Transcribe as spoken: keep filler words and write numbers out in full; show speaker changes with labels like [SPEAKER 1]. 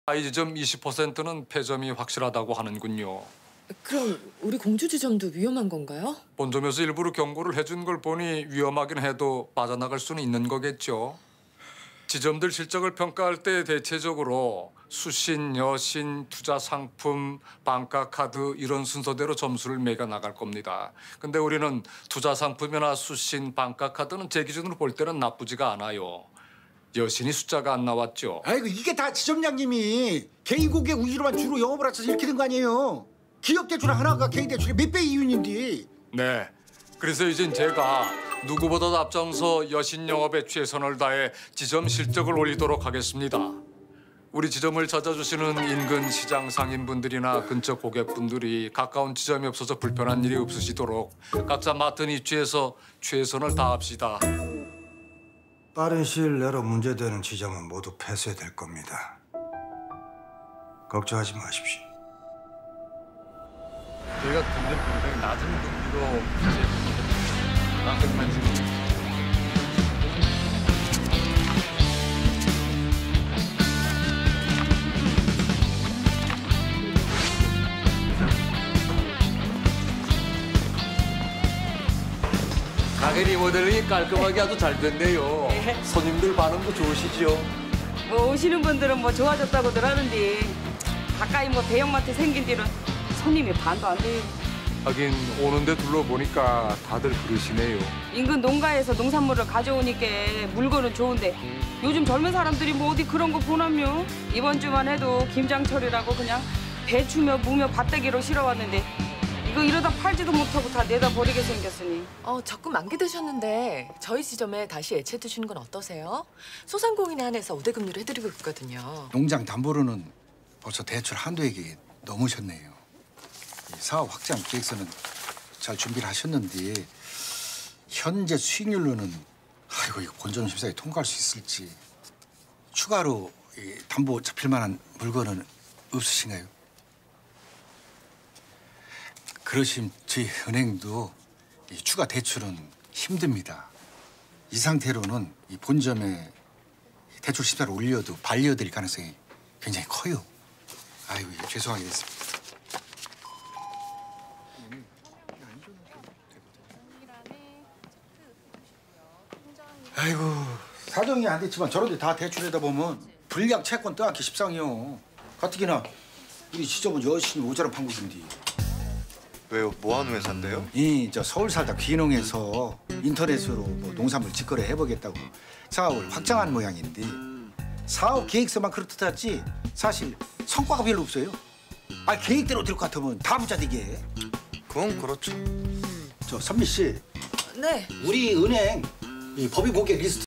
[SPEAKER 1] I지점 이십 퍼센트는 폐점이 확실하다고 하는군요.
[SPEAKER 2] 그럼 우리 공주지점도 위험한 건가요?
[SPEAKER 1] 본점에서 일부러 경고를 해준 걸 보니 위험하긴 해도 빠져나갈 수는 있는 거겠죠. 지점들 실적을 평가할 때 대체적으로 수신, 여신, 투자 상품, 반가 카드 이런 순서대로 점수를 매겨 나갈 겁니다. 근데 우리는 투자 상품이나 수신, 반가 카드는 제 기준으로 볼 때는 나쁘지가 않아요. 여신이 숫자가 안 나왔죠.
[SPEAKER 3] 아이고 이게 다 지점장님이 개인 고객 위주로만 주로 영업을 하셔서 이렇게 된 거 아니에요. 기업 대출 하나가 개인 대출의 몇 배 이윤인데.
[SPEAKER 1] 네. 그래서 이젠 제가 누구보다도 앞장서 여신 영업에 최선을 다해 지점 실적을 올리도록 하겠습니다. 우리 지점을 찾아주시는 인근 시장 상인분들이나 근처 고객분들이 가까운 지점이 없어서 불편한 일이 없으시도록 각자 맡은 위치에서 최선을 다합시다.
[SPEAKER 4] 빠른 시일 내로 문제되는 지점은 모두 폐쇄될 겁니다. 걱정하지 마십시오.
[SPEAKER 1] 저희가 근데 굉장히 낮은 금리로 이제 나한테만 지금 가게 리모델링이 깔끔하게 아주 잘 됐네요.
[SPEAKER 5] 네.
[SPEAKER 1] 손님들 반응도 좋으시죠?
[SPEAKER 5] 뭐 오시는 분들은 뭐 좋아졌다고들 하는데 가까이 뭐 대형마트 생긴 뒤는 손님이 반도 안 돼요.
[SPEAKER 1] 하긴 오는데 둘러보니까 다들 그러시네요.
[SPEAKER 5] 인근 농가에서 농산물을 가져오니까 물건은 좋은데 요즘 젊은 사람들이 뭐 어디 그런 거 보나며. 이번 주만 해도 김장철이라고 그냥 배추며 무며 밭대기로 실어왔는데 이거 이러다 팔지도 못하고 다 내다 버리게 생겼으니.
[SPEAKER 2] 어, 적금 만기되셨는데 저희 지점에 다시 애채 두시는 건 어떠세요? 소상공인에 한해서 우대금리로 해드리고 있거든요.
[SPEAKER 3] 농장 담보로는 벌써 대출 한도액이 넘으셨네요. 이 사업 확장 계획서는 잘 준비를 하셨는데 현재 수익률로는 아이고 이거 본점 심사에 통과할 수 있을지. 추가로 이 담보 잡힐 만한 물건은 없으신가요? 그러시면 저희 은행도 이 추가 대출은 힘듭니다. 이 상태로는 이 본점에 대출 심사를 올려도 반려드릴 가능성이 굉장히 커요. 아이고 이거 죄송하게 됐습니다. 아이고 사정이 안 됐지만 저런데 다 대출하다 보면 불량 채권 떠안기 십상이요. 가뜩이나 우리 지점은 여신이 모자란 판국인데.
[SPEAKER 6] 왜요? 뭐 하는 회사인데요?
[SPEAKER 3] 이 저 서울 살다 귀농해서 인터넷으로 뭐 농산물 직거래 해보겠다고 사업을 확장하는 모양인데 사업 계획서만 그렇듯하지 사실 성과가 별로 없어요. 아 계획대로 될 것 같으면 다 부자되게.
[SPEAKER 6] 그건 그렇죠.
[SPEAKER 3] 저 선미 씨,
[SPEAKER 2] 네.
[SPEAKER 3] 우리 은행 이 법인 고객 리스트